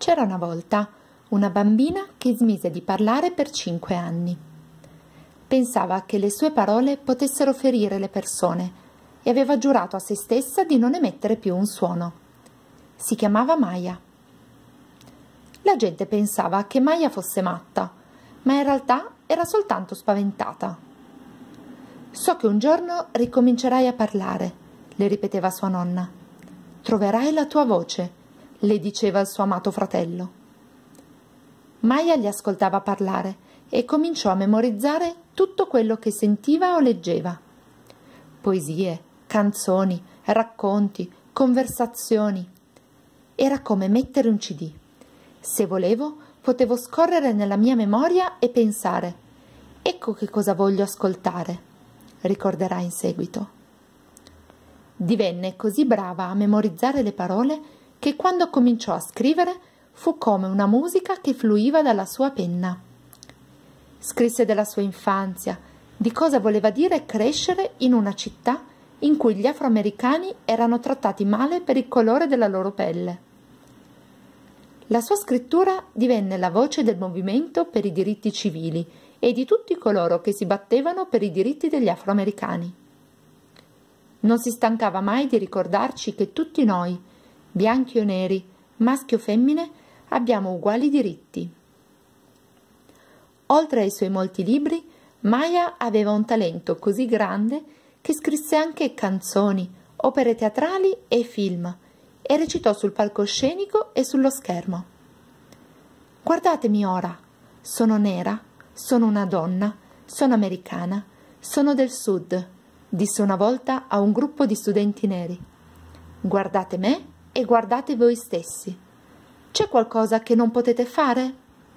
C'era una volta una bambina che smise di parlare per 5 anni. Pensava che le sue parole potessero ferire le persone e aveva giurato a se stessa di non emettere più un suono. Si chiamava Maya. La gente pensava che Maya fosse matta, ma in realtà era soltanto spaventata. «So che un giorno ricomincerai a parlare», le ripeteva sua nonna. «Troverai la tua voce», le diceva il suo amato fratello. Maya li ascoltava parlare e cominciò a memorizzare tutto quello che sentiva o leggeva. Poesie, canzoni, racconti, conversazioni. Era come mettere un CD. Se volevo, potevo scorrere nella mia memoria e pensare: ecco che cosa voglio ascoltare, ricorderà in seguito. Divenne così brava a memorizzare le parole che quando cominciò a scrivere fu come una musica che fluiva dalla sua penna. Scrisse della sua infanzia, di cosa voleva dire crescere in una città in cui gli afroamericani erano trattati male per il colore della loro pelle. La sua scrittura divenne la voce del movimento per i diritti civili e di tutti coloro che si battevano per i diritti degli afroamericani. Non si stancava mai di ricordarci che tutti noi, bianchi o neri, maschi o femmine, abbiamo uguali diritti. Oltre ai suoi molti libri, Maya aveva un talento così grande che scrisse anche canzoni, opere teatrali e film e recitò sul palcoscenico e sullo schermo. «Guardatemi ora, sono nera, sono una donna, sono americana, sono del sud», disse una volta a un gruppo di studenti neri. «Guardate me e guardate voi stessi. C'è qualcosa che non potete fare?»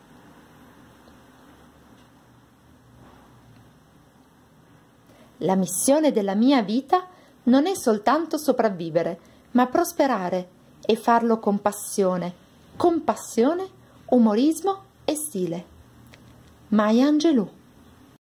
La missione della mia vita non è soltanto sopravvivere, ma prosperare e farlo con passione, umorismo e stile. Maya Angelou.